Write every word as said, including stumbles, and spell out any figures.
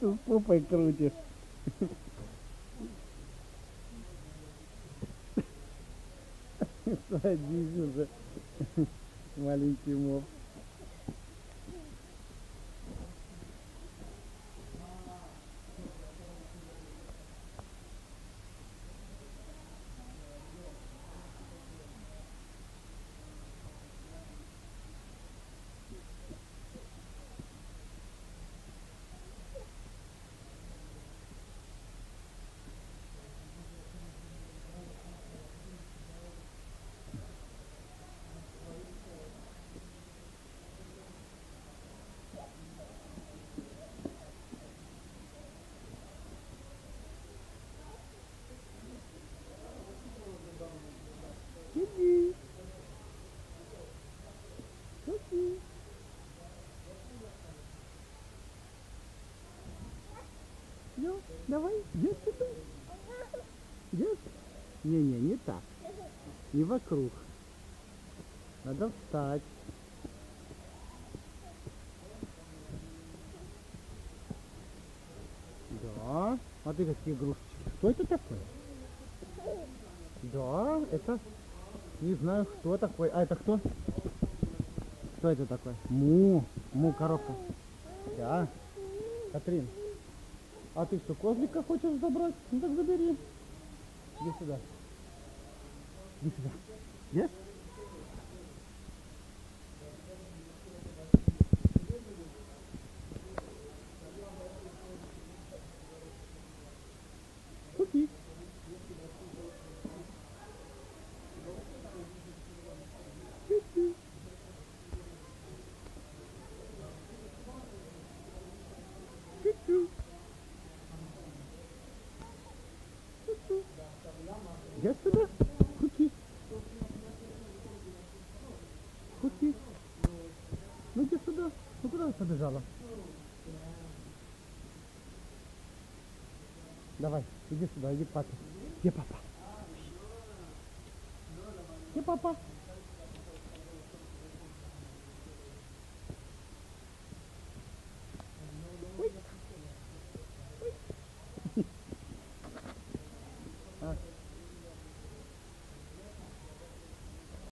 Тут попой крутишь. Садись уже, маленький моп. Иди. Иди. Ну, давай, иди сюда. Идешь? Не-не, не так. Не вокруг. Надо встать. Да. Смотри, какие игрушечки. Что это такое? Да, это... Не знаю, кто такой. А это кто? Кто это такой? Му. Му, коробка. Да. Катрин. А ты что, козлика хочешь забрать? Ну так забери. Иди сюда. Иди сюда. Есть? Купи. Купи. Купи. Купи. Иди сюда. Купи. Купи. Ну иди сюда. Ну куда ты побежала? Давай, иди сюда, иди к папе. Где папа? Где папа?